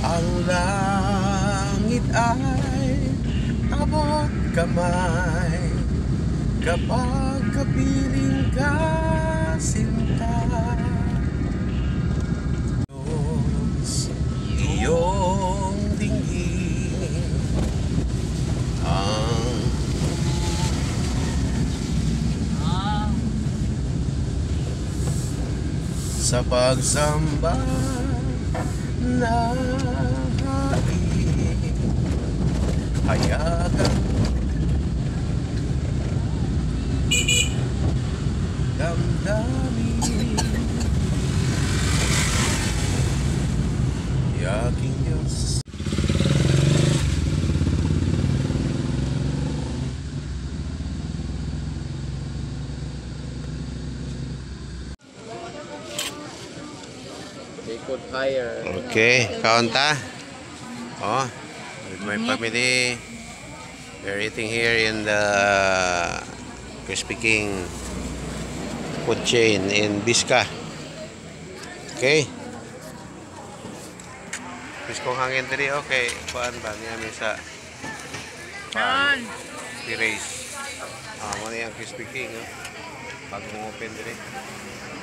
Ang langit ay abot kamay kapag kapiling ka sinta. Diyos, iyong tingin ang sa pagsamba na hayagan damdamin yaking Diyos. Okay, kaunta. Oh, with my family, we're eating here in the Crispy King food chain in Bisca. Okay. Biskong hangin diri, okay. Kuan ba niya misa? Kuan. Erase. Mo ni ang Crispy King, pag mo open diri.